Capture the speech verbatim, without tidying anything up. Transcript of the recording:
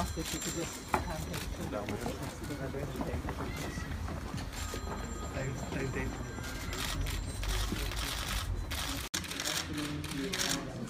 asked if you could just hand it to them. They, they, they.